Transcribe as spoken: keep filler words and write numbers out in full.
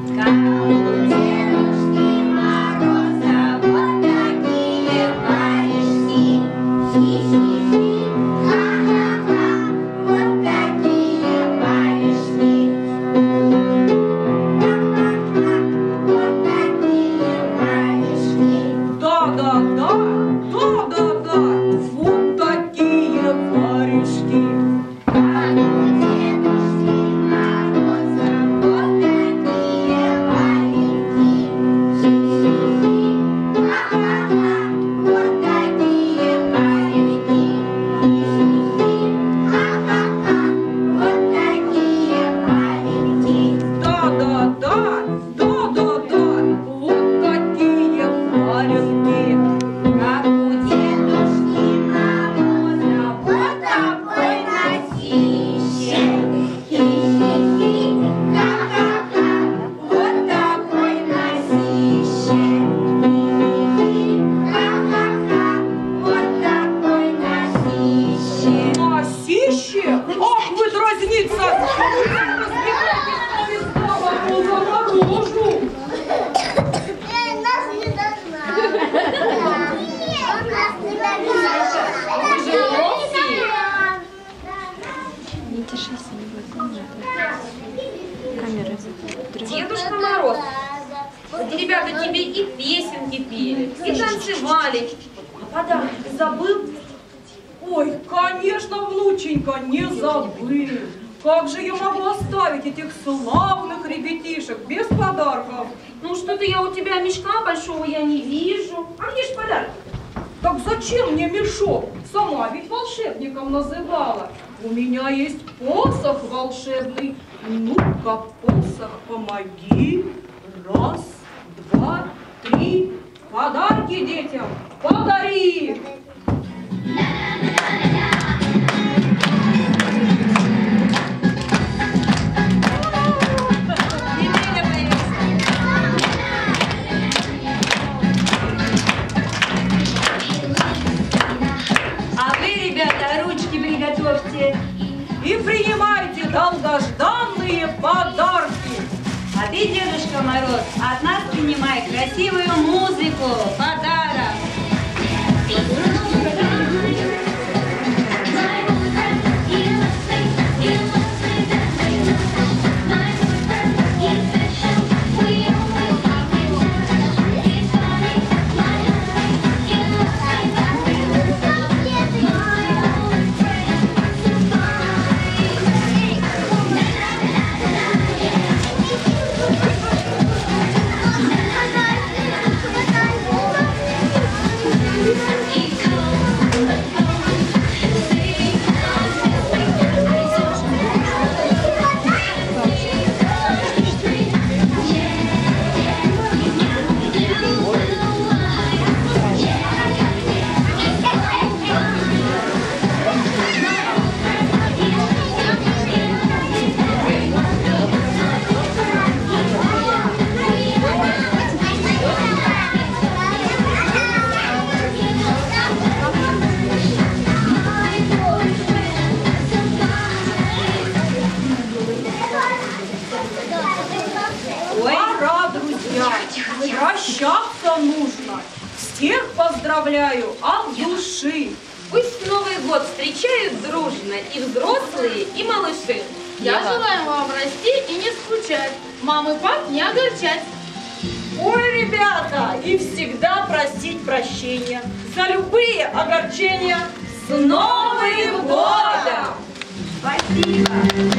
Дедушка Мороз, вот ребята тебе и песенки пели, и танцевали. А подарок ты забыл? Ой, конечно, внученька, не забыл. Как же я могу оставить этих славных ребятишек без подарков? Ну что-то я у тебя мешка большого я не вижу. А где ж подарки? Так зачем мне мешок? Сама ведь волшебником называла. У меня есть посох волшебный. Ну-ка, посох, помоги. Раз, два, три. Подарки детям подари. И принимайте долгожданные подарки. А ты, Дедушка Мороз, от нас принимай красивую музыку, подарок. Прощаться нужно. Всех поздравляю от души. Пусть Новый год встречают дружно и взрослые, и малыши. Я желаю вам расти и не скучать, мам и пап не огорчать. Ой, ребята, и всегда просить прощения за любые огорчения. С Новым годом! Спасибо!